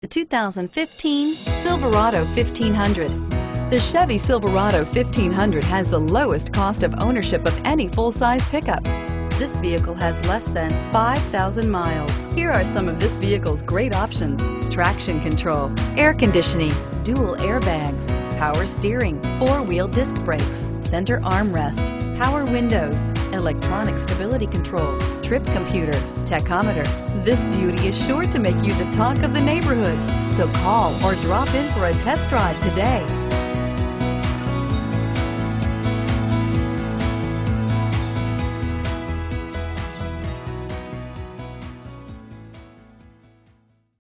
The 2015 Silverado 1500. The Chevy Silverado 1500 has the lowest cost of ownership of any full-size pickup. This vehicle has less than 5,000 miles. Here are some of this vehicle's great options: traction control, air conditioning, dual airbags, power steering, four-wheel disc brakes, center armrest, power windows, electronic stability control, trip computer, tachometer. This beauty is sure to make you the talk of the neighborhood. So call or drop in for a test drive today.